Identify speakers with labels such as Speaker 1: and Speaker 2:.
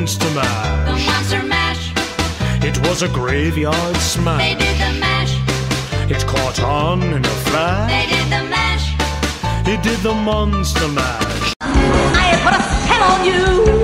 Speaker 1: Monster Mash.
Speaker 2: The Monster Mash.
Speaker 1: It was a graveyard smash.
Speaker 2: They did the mash.
Speaker 1: It caught on in a flash.
Speaker 2: They did the mash.
Speaker 1: He did the Monster Mash.
Speaker 2: I put a spell on you.